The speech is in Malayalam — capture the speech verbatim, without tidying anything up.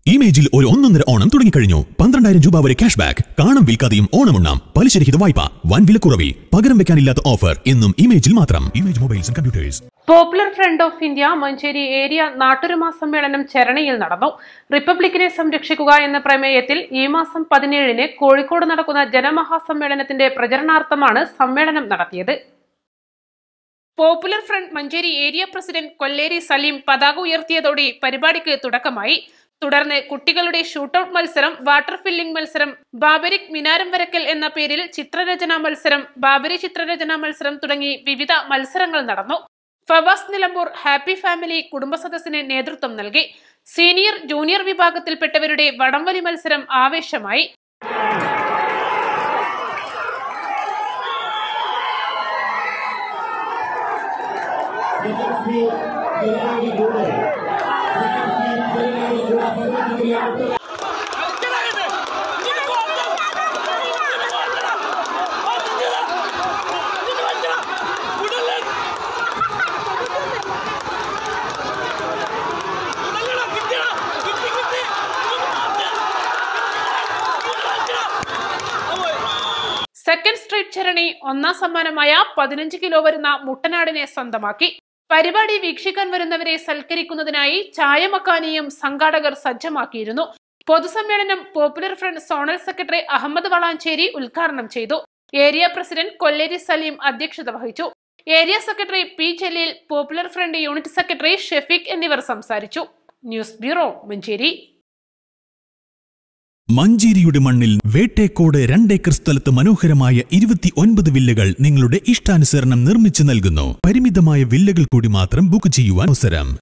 ഇമേജിൽ ഒരു ഒന്നൊന്നര ഓണം തുടങ്ങിക്കഴിഞ്ഞു. പന്ത്രണ്ടായിരം രൂപ വരെ ക്യാഷ് ബാക്ക്, കാണും വിൽക്കാതെയും ഓണമുണ്ണാം, പലിശരഹിത വായ്പ, വൻ വിലക്കുറവിൽ, പകരം വെക്കാനില്ലാത്ത ഓഫർ എന്നും ഇമേജിൽ മാത്രം. Image mobiles and computers. Popular Front of India Manjeri area നാട്ടുരുമ സമ്മേളനം ചെരണയിൽ നടന്നു. റിപ്പബ്ലിക്കിനെ സംരക്ഷിക്കുക എന്ന പ്രമേയത്തിൽ ഈ മാസം പതിനേഴിന് കോഴിക്കോട് നടക്കുന്ന ജനമഹാസമ്മേളനത്തിന്റെ പ്രചരണാർത്ഥമാണ് സമ്മേളനം നടത്തിയത്. Popular Front Manjeri area president Kolleri Saleem പതാക ഉയർത്തിയതോടെ പരിപാടിക്ക് തുടക്കമായി. തുടർന്ന് കുട്ടികളുടെ ഷൂട്ടൌട്ട് മത്സരം, വാട്ടർ ഫില്ലിംഗ് മത്സരം, ബാബരിക് മിനാരം വരക്കൽ എന്ന പേരിൽ ചിത്രരചനാ മത്സരം, ബാബരി ചിത്രരചനാ മത്സരം തുടങ്ങി വിവിധ മത്സരങ്ങൾ നടന്നു. ഫവാസ് നിലമ്പൂർ ഹാപ്പി ഫാമിലി കുടുംബസദസ്സിന് നേതൃത്വം നൽകി. സീനിയർ ജൂനിയർ വിഭാഗത്തിൽപ്പെട്ടവരുടെ വടംവലി മത്സരം ആവേശമായി. സെക്കൻഡ് സ്ട്രീറ്റ് ചരണി ഒന്നാം സമ്മാനമായ പതിനഞ്ച് കിലോ വരുന്ന മുട്ടനാടിനെ സ്വന്തമാക്കി. പരിപാടി വീക്ഷിക്കാൻ വരുന്നവരെ സൽക്കരിക്കുന്നതിനായി ചായമക്കാനിയും സംഘാടകർ സജ്ജമാക്കിയിരുന്നു. പൊതുസമ്മേളനം Popular Front zonal secretary Ahammed Valanchery ഉദ്ഘാടനം ചെയ്തു. ഏരിയ പ്രസിഡന്റ് കൊല്ലേരി സലീം അധ്യക്ഷത വഹിച്ചു. Area secretary P Jaleel, Popular Front unit secretary Shefeeq എന്നിവർ സംസാരിച്ചു. News bureau, Manjeri. മഞ്ചേരിയുടെ മണ്ണിൽ വേട്ടേക്കോട് രണ്ടേക്കർ സ്ഥലത്ത് മനോഹരമായ ഇരുപത്തി ഒൻപത് വില്ലകൾ നിങ്ങളുടെ ഇഷ്ടാനുസരണം നിർമ്മിച്ചു നൽകുന്നു. പരിമിതമായ വില്ലകൾ കൂടി മാത്രം ബുക്ക് ചെയ്യുവാൻ അവസരം.